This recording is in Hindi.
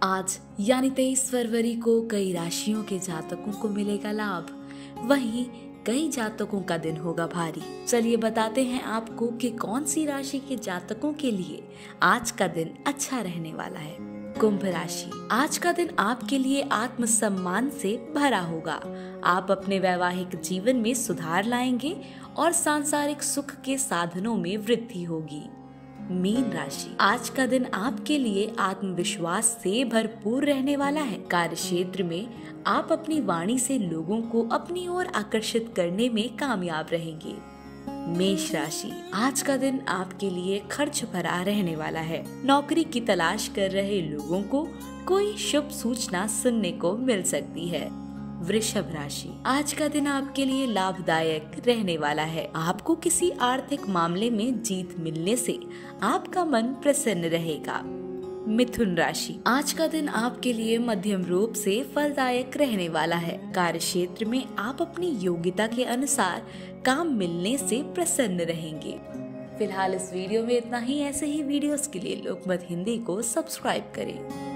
आज यानी 23 फरवरी को कई राशियों के जातकों को मिलेगा लाभ, वहीं कई जातकों का दिन होगा भारी। चलिए बताते हैं आपको कि कौन सी राशि के जातकों के लिए आज का दिन अच्छा रहने वाला है। कुंभ राशि, आज का दिन आपके लिए आत्मसम्मान से भरा होगा। आप अपने वैवाहिक जीवन में सुधार लाएंगे और सांसारिक सुख के साधनों में वृद्धि होगी। मीन राशि, आज का दिन आपके लिए आत्मविश्वास से भरपूर रहने वाला है। कार्य क्षेत्र में आप अपनी वाणी से लोगों को अपनी ओर आकर्षित करने में कामयाब रहेंगे। मेष राशि, आज का दिन आपके लिए खर्च भरा रहने वाला है। नौकरी की तलाश कर रहे लोगों को कोई शुभ सूचना सुनने को मिल सकती है। वृषभ राशि, आज का दिन आपके लिए लाभदायक रहने वाला है। आपको किसी आर्थिक मामले में जीत मिलने से आपका मन प्रसन्न रहेगा। मिथुन राशि, आज का दिन आपके लिए मध्यम रूप से फलदायक रहने वाला है। कार्य क्षेत्र में आप अपनी योग्यता के अनुसार काम मिलने से प्रसन्न रहेंगे। फिलहाल इस वीडियो में इतना ही। ऐसे ही वीडियोस के लिए लोकमत हिंदी को सब्सक्राइब करें।